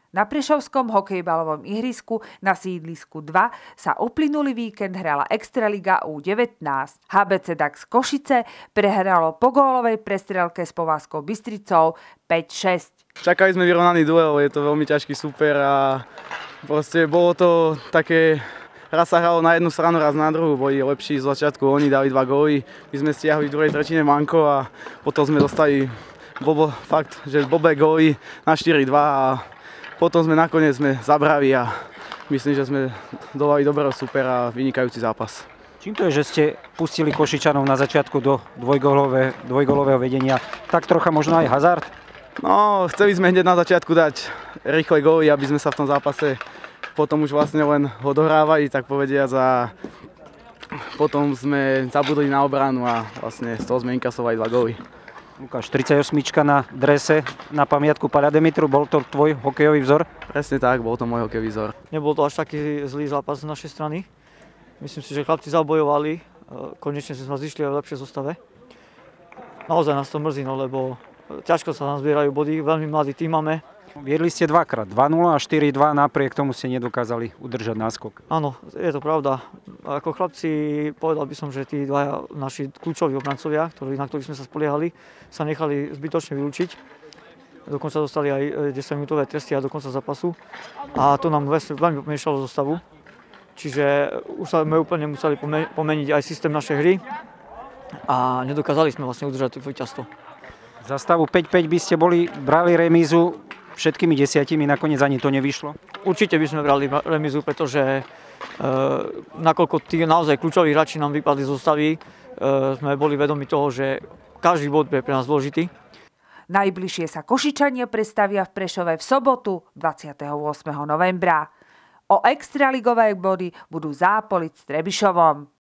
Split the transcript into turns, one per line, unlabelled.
Na prešovskom hokejbalovom ihrisku na sídlisku 2 sa uplynulý víkend hrala Extraliga U19. HBC Dax Košice prehralo po gólovej prestrelke s Považskou Bystricou 5-6.
Čakali sme vyrovnaný duel, je to veľmi ťažký super a proste bolo to také, raz sa hralo na jednu stranu, raz na druhú, boli lepší z začiatku, oni dali 2 góly, my sme stiahli v druhej tretine manko a potom sme dostali blbé góly na 4-2 a potom sme nakoniec zabrali a myslím, že sme dolali dobrého supera a vynikajúci zápas.
Čím to je, že ste pustili Košičanov na začiatku do dvojgólového vedenia? Tak trocha možno aj hazard?
No, chceli sme hneď na začiatku dať rýchle góly, aby sme sa v tom zápase potom už vlastne len ho dohrávali, tak povediac, a potom sme zabudli na obranu a vlastne z toho sme inkasovali 2 góly.
Lukáš, 38 na drese na pamiatku Parademitru, bol to tvoj hokejový vzor?
Presne tak, bol to môj hokejový vzor.
Nebol to až taký zlý zápas z našej strany. Myslím si, že chlapci zabojovali, konečne sme zišli aj v lepšej zostave. Naozaj nás to mrzí, lebo ťažko sa nám zbierajú body, veľmi mladý tým máme.
Viedli ste dvakrát, 2-0 a 4-2, napriek tomu ste nedokázali udržať náskok.
Áno, je to pravda. Ako chlapci, povedal by som, že tí dvaja naši kľúčoví obrancovia, na ktorých sme sa spoliehali, sa nechali zbytočne vylúčiť. Dokonca dostali aj 10-minútové tresty do konca zápasu a to nám veľmi pomiešalo zostavu. Čiže už sme úplne museli pomeniť aj systém našej hry a nedokázali sme vlastne udržať víťazstvo.
Za stavu 5-5 by ste brali remízu všetkými 10, nakoniec ani to nevyšlo?
Určite by sme brali remízu, pretože nakoľko tí naozaj kľúčoví hráči nám vypadli z zostavy, sme boli vedomi toho, že každý bod je pre nás dôležitý.
Najbližšie sa Košičania predstavia v Prešove v sobotu 28. novembra. O extraligové body budú zápoliť s Trebišovom.